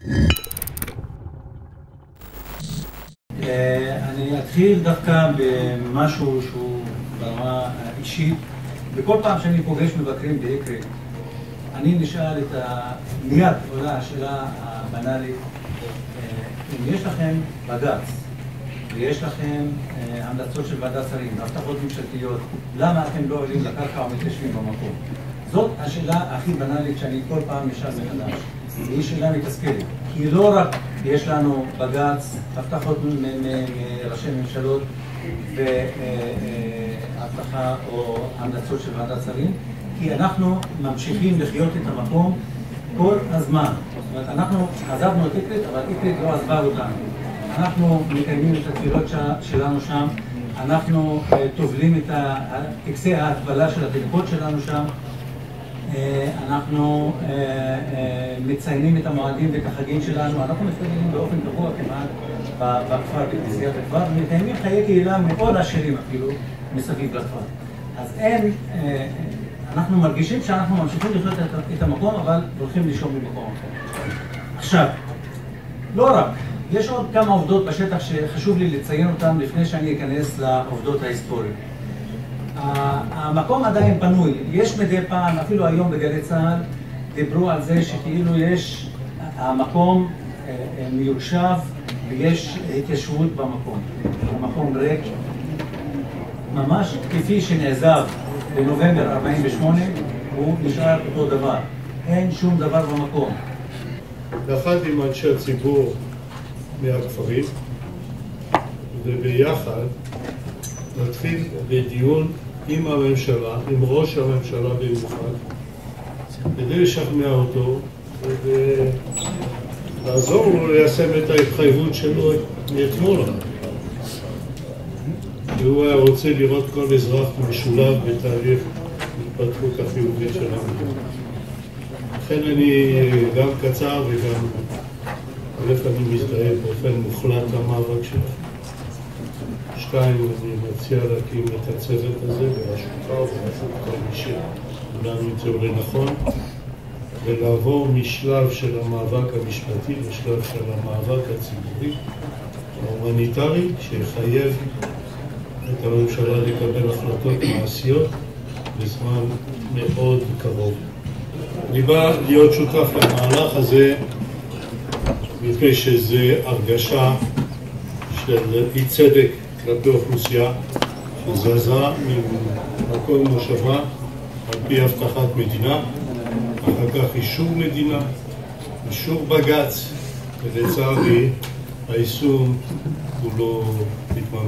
אני אתחיל דווקא במשהו שהוא ברמה אישית. בכל פעם שאני פוגש מבקרים באקרית, אני נשאל מיד עולה השאלה הבנאלית, אם יש לכם בג"ץ ויש לכם המלצות של ועדת שרים, הבטחות ממשלתיות, למה אתם לא עולים לקרקע או מתיישבים במקום? זאת השאלה הכי בנאלית שאני כל פעם נשאל מחדש. היא שאלה מתסכלת. כי לא רק יש לנו בג"ץ, הבטחות מראשי ממשלות והבטחה או המלצות של ועדת שרים, כי אנחנו ממשיכים לחיות את המקום כל הזמן. זאת אומרת, אנחנו עזבנו את אקרית, אבל אקרית לא עזבה אותנו. אנחנו מקיימים את התפילות שלנו שם, אנחנו תובלים את טקסי ההטבלה של התינוקות שלנו שם, אנחנו מציינים את המועדים ואת החגים שלנו, אנחנו מתפללים באופן קבוע כמעט בכפר, בכנסיית הכפר, ומקיימים חיי קהילה מאוד עשירים אפילו מסביב לכפר. אז אנחנו מרגישים שאנחנו ממשיכים לחיות את המקום, אבל הולכים לישון במקום אחר. עכשיו, לא רק, יש עוד כמה עובדות בשטח שחשוב לי לציין אותן לפני שאני אכנס לעובדות ההיסטוריות. המקום עדיין פנוי, יש מדי פעם, אפילו היום בגלי צה"ל, דיברו על זה שכאילו יש, המקום מיושב ויש התיישבות במקום. המקום ריק, ממש כפי שנעזב בנובמבר 48, הוא נשאר אותו דבר. אין שום דבר במקום. יחד עם אנשי הציבור מהכפרים, וביחד נתחיל בדיון עם הממשלה, עם ראש הממשלה במיוחד, כדי לשכנע אותו ולעזור לו ליישם את ההתחייבות שלו מאתמול. והוא היה רוצה לראות כל אזרח משולב בתהליך התפתחות החיובית של המדינה. לכן אני גם קצר וגם אני מזדהה באופן מוחלט למאבק שלך. שתיים, אני מציע להקים את הצוות הזה בראשותך ובראשות כל מי שכולנו ימצאו לנכון, ולעבור משלב של המאבק המשפטי לשלב של המאבק הציבורי, ההומניטרי, שיחייב את הממשלה לקבל החלטות מעשיות בזמן מאוד קרוב. אני בא להיות שותף למהלך הזה מפני שזו הרגשה של אי צדק כלפי אוכלוסייה שזזה ממקום מושבה על פי הבטחת מדינה, אחר כך אישור מדינה, אישור בג"ץ, ולצערי היישום הוא לא מתממש.